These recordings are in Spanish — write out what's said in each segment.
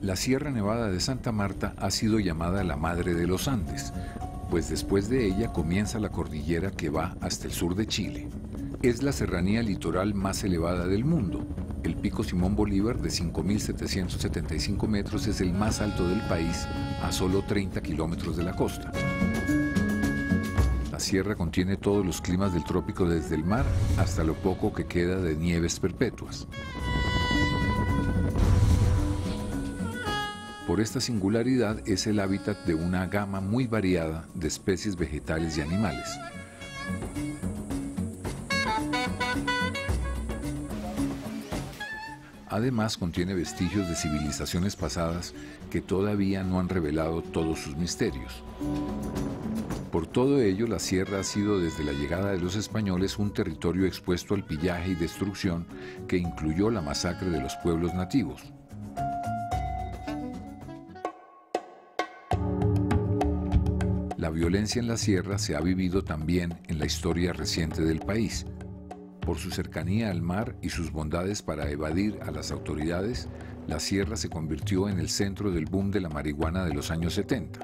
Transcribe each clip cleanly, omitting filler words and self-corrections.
La Sierra Nevada de Santa Marta ha sido llamada la Madre de los Andes, pues después de ella comienza la cordillera que va hasta el sur de Chile. Es la serranía litoral más elevada del mundo. El pico Simón Bolívar, de 5.775 metros, es el más alto del país, a solo 30 kilómetros de la costa. La sierra contiene todos los climas del trópico, desde el mar hasta lo poco que queda de nieves perpetuas. Por esta singularidad es el hábitat de una gama muy variada de especies vegetales y animales. Además, contiene vestigios de civilizaciones pasadas que todavía no han revelado todos sus misterios. Por todo ello, la sierra ha sido desde la llegada de los españoles un territorio expuesto al pillaje y destrucción que incluyó la masacre de los pueblos nativos. La violencia en la sierra se ha vivido también en la historia reciente del país. Por su cercanía al mar y sus bondades para evadir a las autoridades, la sierra se convirtió en el centro del boom de la marihuana de los años 70.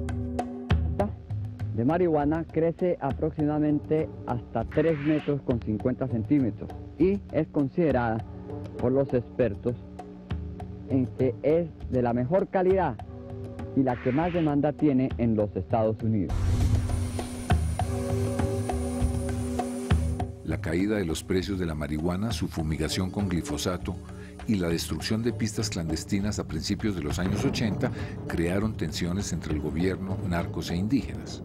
De marihuana crece aproximadamente hasta 3 metros con 50 centímetros y es considerada por los expertos en que es de la mejor calidad y la que más demanda tiene en los Estados Unidos. La caída de los precios de la marihuana, su fumigación con glifosato y la destrucción de pistas clandestinas a principios de los años 80 crearon tensiones entre el gobierno, narcos e indígenas.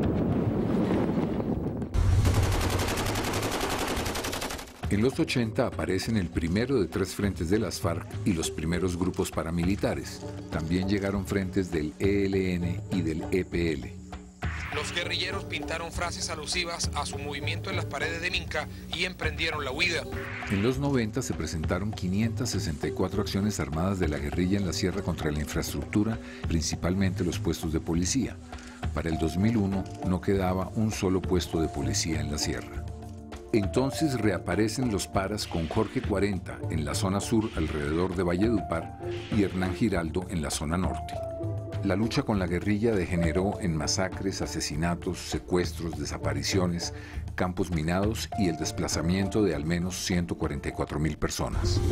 En los 80 aparecen el primero de 3 frentes de las FARC y los primeros grupos paramilitares. También llegaron frentes del ELN y del EPL. Los guerrilleros pintaron frases alusivas a su movimiento en las paredes de Minca y emprendieron la huida. En los 90 se presentaron 564 acciones armadas de la guerrilla en la sierra contra la infraestructura, principalmente los puestos de policía. Para el 2001 no quedaba un solo puesto de policía en la sierra. Entonces reaparecen los paras con Jorge 40 en la zona sur alrededor de Valledupar y Hernán Giraldo en la zona norte. La lucha con la guerrilla degeneró en masacres, asesinatos, secuestros, desapariciones, campos minados y el desplazamiento de al menos 144.000 personas.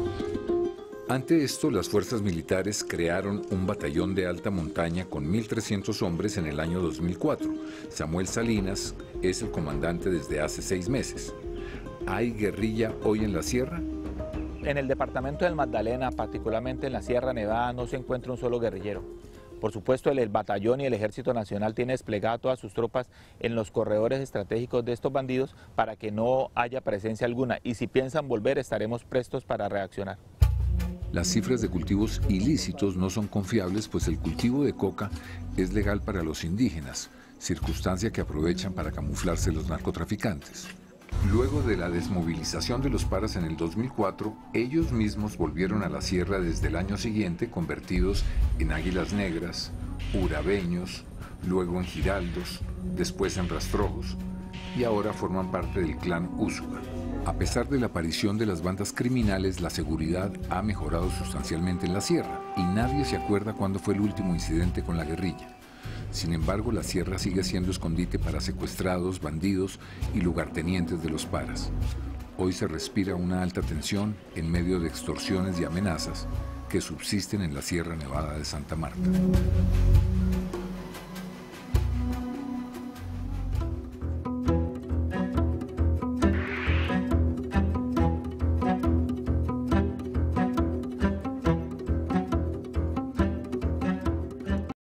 Ante esto, las fuerzas militares crearon un batallón de alta montaña con 1.300 hombres en el año 2004. Samuel Salinas es el comandante desde hace 6 meses. ¿Hay guerrilla hoy en la sierra? En el departamento del Magdalena, particularmente en la Sierra Nevada, no se encuentra un solo guerrillero. Por supuesto, el batallón y el Ejército Nacional tiene desplegado todas sus tropas en los corredores estratégicos de estos bandidos para que no haya presencia alguna. Y si piensan volver, estaremos prestos para reaccionar. Las cifras de cultivos ilícitos no son confiables, pues el cultivo de coca es legal para los indígenas, circunstancia que aprovechan para camuflarse los narcotraficantes. Luego de la desmovilización de los paras en el 2004, ellos mismos volvieron a la sierra desde el año siguiente, convertidos en águilas negras, urabeños, luego en giraldos, después en rastrojos, y ahora forman parte del clan Úsuga. A pesar de la aparición de las bandas criminales, la seguridad ha mejorado sustancialmente en la sierra, y nadie se acuerda cuándo fue el último incidente con la guerrilla. Sin embargo, la sierra sigue siendo escondite para secuestrados, bandidos y lugartenientes de los paras. Hoy se respira una alta tensión en medio de extorsiones y amenazas que subsisten en la Sierra Nevada de Santa Marta.